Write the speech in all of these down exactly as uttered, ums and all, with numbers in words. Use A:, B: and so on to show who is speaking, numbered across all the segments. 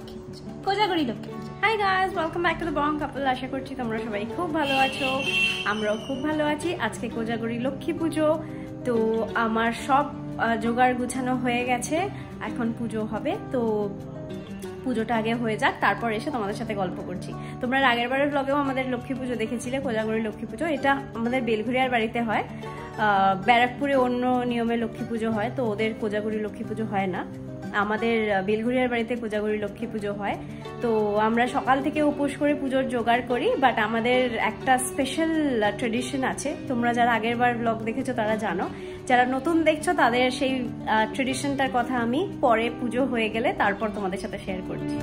A: লক্ষ্মী পুজো, কোজাগরি লক্ষ্মী পুজো। Hi guys, welcome back to the Bong Couple. আশা করছি তোমরা সবাই খুব ভালো আছো, আমরাও খুব ভালো আছি। আজকে কোজাগরি লক্ষ্মী পুজো, তো আমার সব জোগাড় গুছানো হয়ে গেছে, এখন পুজো হবে। তো পুজোটা আগে হয়ে যাক, তারপর এসে তোমাদের সাথে গল্প করছি। তোমরা আগের বারের ব্লগেও আমাদের লক্ষ্মী পুজো দেখেছিলে, কোজাগরি লক্ষ্মী পুজো। এটা আমাদের বেলঘরিয়ার বাড়িতে হয়, ব্যারাকপুরে অন্য নিয়মে লক্ষ্মী পুজো হয়, তো ওদের কোজাগরি লক্ষ্মী পুজো হয় না। আমাদের বেলঘরিয়ার বাড়িতে কোজাগরি লক্ষ্মী পুজো হয়। তো আমরা সকাল থেকে উপোস করে পুজোর জোগাড় করি, বাট আমাদের একটা স্পেশাল ট্রেডিশন আছে। তোমরা যারা আগের বার ব্লগ দেখেছো তারা জানো, যারা নতুন দেখছো তাদের সেই ট্রেডিশনটার কথা আমি পরে পুজো হয়ে গেলে তারপর তোমাদের সাথে শেয়ার করছি।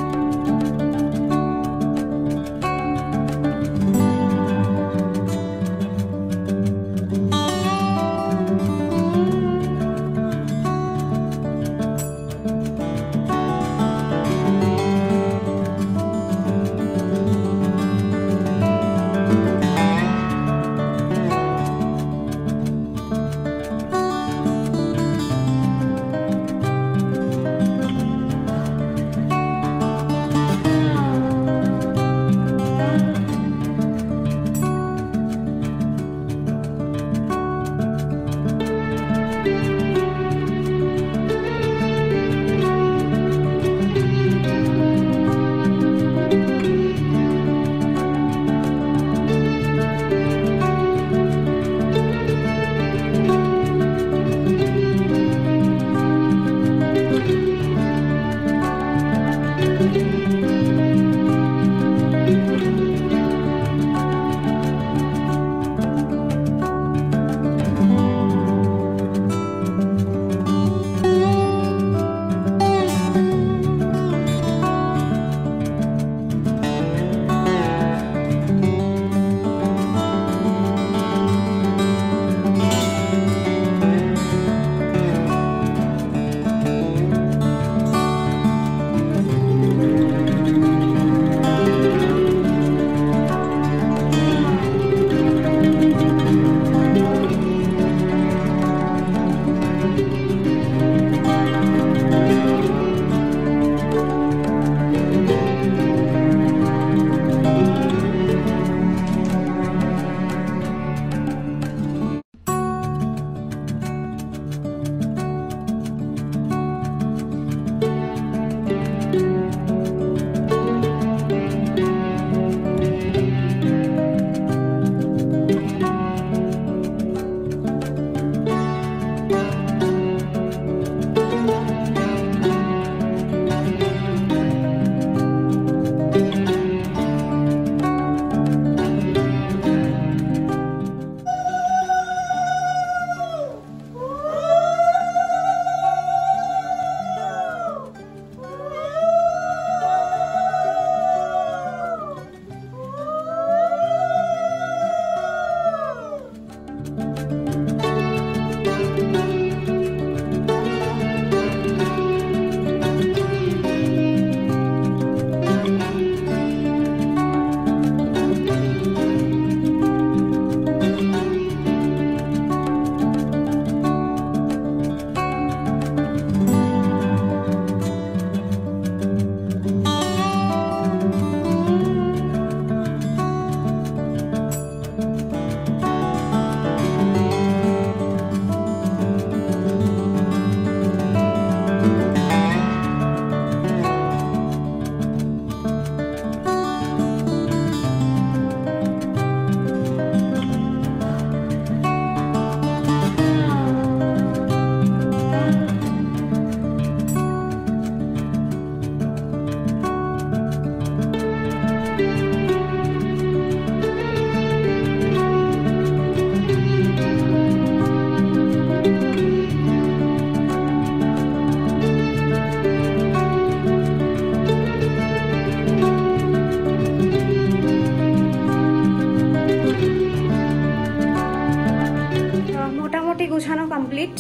A: গোছানো কমপ্লিট।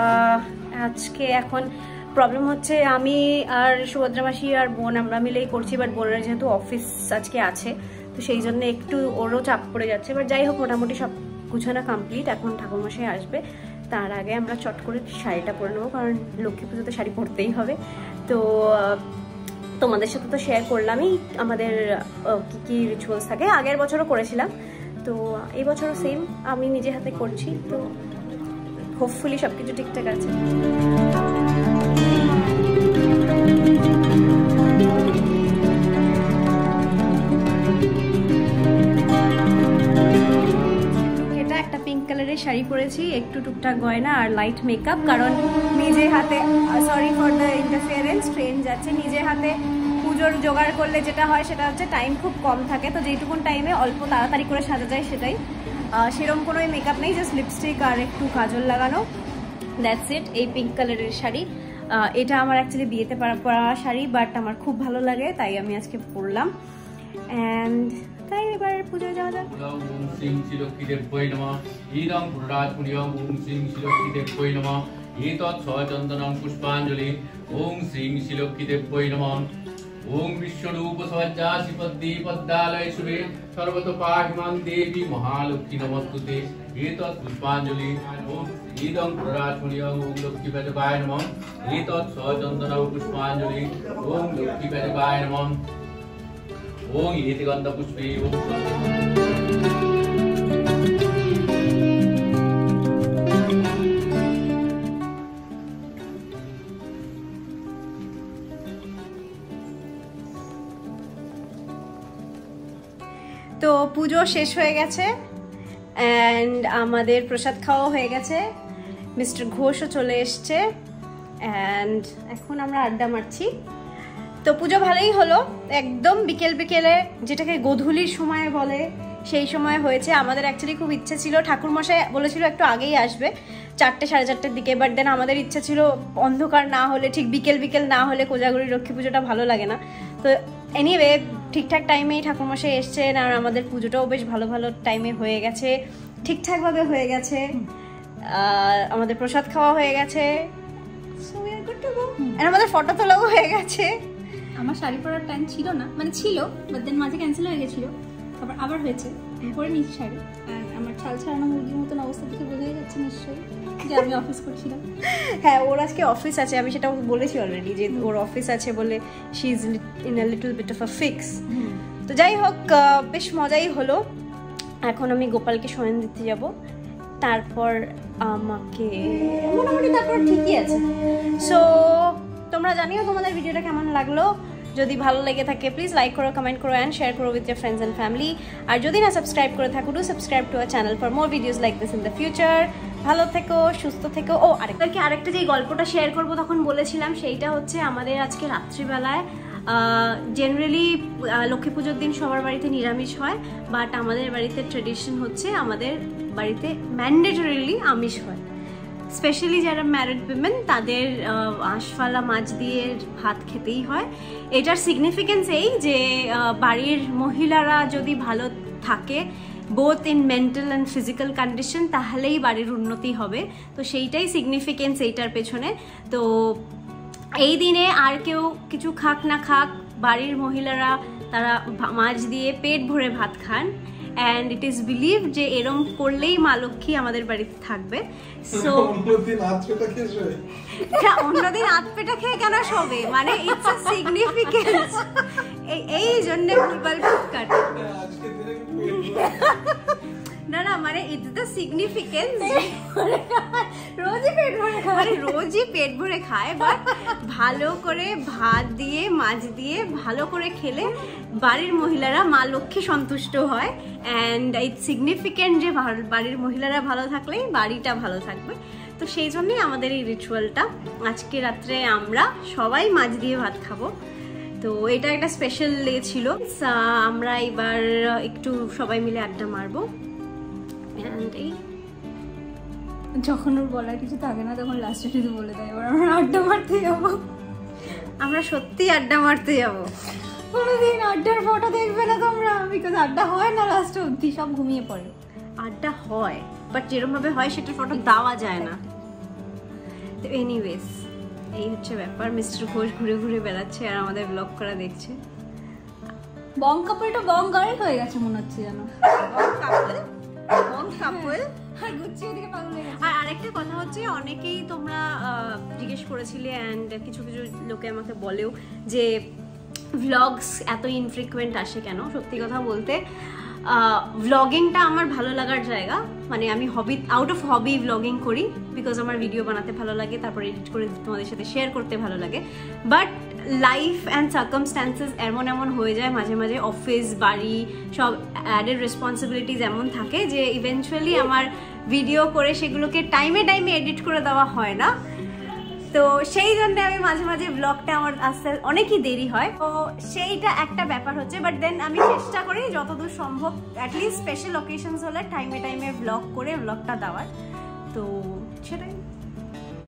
A: আজকে এখন প্রবলেম হচ্ছে আমি আর সুভদ্রা মাসি আর বোন আমরা মিলেই করছি, বাট বোনের যেহেতু অফিস আজকে আছে তো সেই জন্য একটু ওরও চাপ পড়ে যাচ্ছে। বাট যাই হোক, মোটামুটি সব গুছানো কমপ্লিট। এখন ঠাকুরমশাই আসবে, তার আগে আমরা চট করে শাড়িটা পরে নেবো, কারণ লক্ষ্মী পুজোতে শাড়ি পরতেই হবে। তো তোমাদের সাথে তো শেয়ার করলামই আমাদের কী কী রিচুয়ালস থাকে, আগের বছরও করেছিলাম, তো এই বছরও সেম আমি নিজে হাতে করছি, তো হোপফুলি সব কিছু ঠিকঠাক আছে। কালারের শাড়ি পরেছি, একটু টুকটাক গয়না আর লাইট মেকআপ, কারণ নিজে হাতে, sorry for the interference, train যাচ্ছে, নিজে হাতে পুজোর জোগাড় করলে যেটা হয় সেটা হচ্ছে টাইম খুব কম থাকে, তো যেটুকুন টাইমে অল্প তাড়াতাড়ি করে সাজা যায় সেটাই। সেরকম কোনো মেকআপ নেই, জাস্ট লিপস্টিক আর একটু কাজল লাগানো, দ্যাটস ইট। এই পিঙ্ক কালারের শাড়ি, এটা আমার অ্যাকচুয়ালি বিয়েতে পরা শাড়ি, বাট আমার খুব ভালো লাগে তাই আমি আজকে পরলাম। অ্যান্ড তাই এবার পুজোয় যাওয়া যাক।
B: ওম শ্রী শ্রীলক্ষ্মীদেব্যৈ নমঃ। ইদং পুররাজপুরিয়ং ওম শ্রী শ্রীলক্ষ্মীদেব্যৈ নমঃ। এতৎ সচন্দনং পুষ্পাঞ্জলি। ওম শ্রী শ্রীলক্ষ্মীদেব্যৈ নমঃ। ওম বিশ্বরূপ সজ্জা শ্রীপদ্মী পদ্মালয় শুভে সর্বতো পাহিমাং দেবী মহালক্ষ্মী নমস্তুতে। এতৎ পুষ্পাঞ্জলি। ওম ইদং পুররাজপুরিয়ং ওম লক্ষ্মীপতিপায় নমঃ। এতৎ সচন্দনং পুষ্পাঞ্জলি। ওম লক্ষ্মীপতিপায় নমঃ। ওং ইতি গন্ধ পুষ্পে ওং।
A: তো পুজো শেষ হয়ে গেছে অ্যান্ড আমাদের প্রসাদ খাওয়া হয়ে গেছে, মিস্টার ঘোষও চলে এসছে অ্যান্ড এখন আমরা আড্ডা মারছি। তো পুজো ভালোই হলো, একদম বিকেল বিকেলে, যেটাকে গোধূলির সময় বলে সেই সময় হয়েছে। আমাদের অ্যাকচুয়ালি খুব ইচ্ছে ছিল, ঠাকুরমশাই বলেছিল একটু আগেই আসবে, চারটে সাড়ে চারটের দিকে, বাট দেন আমাদের ইচ্ছা ছিল অন্ধকার না হলে, ঠিক বিকেল বিকেল না হলে কোজাগরি লক্ষ্মী পুজোটা ভালো লাগে না। তো এনিওয়ে ঠিকঠাক টাইমেই ঠাকুরমশাই এসছেন আর আমাদের পুজোটাও বেশ ভালো ভালো টাইমে হয়ে গেছে, ঠিকঠাকভাবে হয়ে গেছে, আমাদের প্রসাদ খাওয়া হয়ে গেছে, আমাদের ফটো তোলাও হয়ে গেছে।
C: আমার শাড়ি পরার টাইম ছিল না, মানে ছিল, বাট দেন মাঝে ক্যান্সেল হয়ে গেছিল, আবার আবার হয়েছে, পরে নিচ্ছি শাড়ি। আর আমার ছাল ছাড়ানো মুরগির মতন অবস্থা দেখে বোঝাই যাচ্ছে নিশ্চয়ই যে আমি অফিস করছিলাম।
A: হ্যাঁ, ওর আজকে অফিস আছে, আমি সেটা বলেছি অলরেডি যে ওর অফিস আছে বলে she is in a little bit of a fix. তো যাই হোক, বেশ মজাই হলো। এখন আমি গোপালকে শয়ন দিতে যাব, তারপর আমাকে মোটামুটি তারপর ঠিকই আছে। সো তোমরা জানিও তোমাদের ভিডিওটা কেমন লাগলো, যদি ভালো লেগে থাকে প্লিজ লাইক করো, কমেন্ট করো অ্যান্ড শেয়ার করো with your friends and family. আর যদি না সাবস্ক্রাইব করে থাকো, do subscribe to our channel for more videos like this in the future. ভালো থেকো, সুস্থ থেকো। ও আরেকটাকে আরেকটা যে গল্পটা শেয়ার করবো তখন বলেছিলাম, সেইটা হচ্ছে আমাদের আজকে রাত্রিবেলায় জেনারেলি লক্ষ্মী পুজোর দিন সবার বাড়িতে নিরামিষ হয়, বাট আমাদের বাড়িতে ট্রেডিশন হচ্ছে আমাদের বাড়িতে ম্যান্ডেটরিলি আমিষ হয়। স্পেশালি যারা ম্যারিড উইমেন তাদের আঁশফালা মাছ দিয়ে ভাত খেতেই হয়। এটার সিগনিফিকেন্স এই যে বাড়ির মহিলারা যদি ভালো থাকে both in mental and physical condition, তাহলেই বাড়ির উন্নতি হবে। তো সেইটাই সিগনিফিকেন্স এইটার পেছনে। তো এই দিনে আর কেউ কিছু খাক না খাক, বাড়ির মহিলারা তারা মাছ দিয়ে পেট ভরে ভাত খান, অ্যান্ড ইট ইজ বিলিভ যে এরম করলেই মা লক্ষ্মী আমাদের বাড়িতে থাকবে। সো অন্যদিন আতপেটা খেয়ে কেন শোবে, মানে ইটস আ সিগনিফিকেন্স। এই জন্য ভুলভাল খুব কাটে না না, মানে ইটস দ্য সিগনিফিকেন্স, রোজই পেট ভরে খায়, মানে রোজই পেট ভরে খায়, বাট ভালো করে ভাত দিয়ে মাছ দিয়ে ভালো করে খেলে বাড়ির মহিলারা মা লক্ষ্মী সন্তুষ্ট হয়। অ্যান্ড ইটস সিগনিফিকেন্ট যে বাড়ির মহিলারা ভালো থাকলেই বাড়িটা ভালো থাকবে। তো সেই জন্যই আমাদের এই রিচুয়ালটা। আজকে রাত্রে আমরা সবাই মাছ দিয়ে ভাত খাবো, তো এটা একটা স্পেশাল ডে ছিল। আমরা এবার একটু সবাই মিলে আড্ডা মারবো।
C: যখন ওর বলার কিছু থাকে না তখন লাস্টে শুধু বলে দেয় এবার আমরা আড্ডা মারতে যাবো।
A: আমরা সত্যি আড্ডা মারতে যাবো,
C: কোনোদিন আড্ডার ফটো দেখবে না তোমরা, বিকজ আড্ডা হয় না লাস্ট অবধি, সব ঘুমিয়ে পড়ে।
A: আড্ডা হয় বাট যেরকম ভাবে হয় সেটার ফটো দেওয়া যায় না। তো এনিওয়েজ এই হচ্ছে ব্যাপার। মিস্টার ঘোষ ঘুরে ঘুরে বেড়াচ্ছে আর আমাদের ব্লগ করা দেখছে।
C: বং কাপড়টা বং গাড়ি হয়ে গেছে মনে হচ্ছে যেন।
A: আর আরেকটা কথা হচ্ছে, অনেকেই তোমরা জিজ্ঞেস করেছিলে অ্যান্ড কিছু কিছু লোকে আমাকে বলেও যে ভ্লগস এত ইনফ্রিকুয়েন্ট আসে কেন? সত্যি কথা বলতে ভ্লগিংটা আমার ভালো লাগার জায়গা, মানে আমি hobby out of hobby vlogging করি বিকজ আমার ভিডিও বানাতে ভালো লাগে, তারপর এডিট করে তোমাদের সাথে শেয়ার করতে ভালো লাগে। বাট লাইফ অ্যান্ড সার্কামস্ট্যান্সেস এমন এমন হয়ে যায় মাঝে মাঝে, অফিস বাড়ি সব অ্যাডেড রেসপন্সিবিলিটিস এমন থাকে যে ইভেনচুয়ালি আমার ভিডিও করে সেগুলোকে টাইমে টাইমে এডিট করে দেওয়া হয় না। তো সেই জন্য আমি মাঝে মাঝে ব্লগটা আমার আসতে অনেকই দেরি হয়, তো সেইটা একটা ব্যাপার হচ্ছে। বাট দেন আমি চেষ্টা করি যতদূর সম্ভব অ্যাটলিস্ট স্পেশাল অকেশনস হলে টাইমে টাইমে ব্লগ করে ব্লগটা দেওয়ার, তো সেটাই।